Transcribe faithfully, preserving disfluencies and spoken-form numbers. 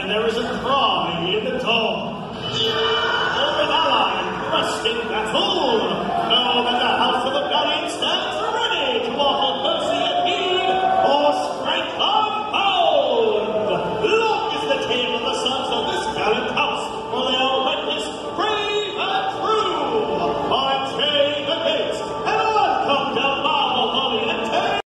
and there is a cry in the dawn. For an ally, thrusting battle, know that the House of the Valiant stands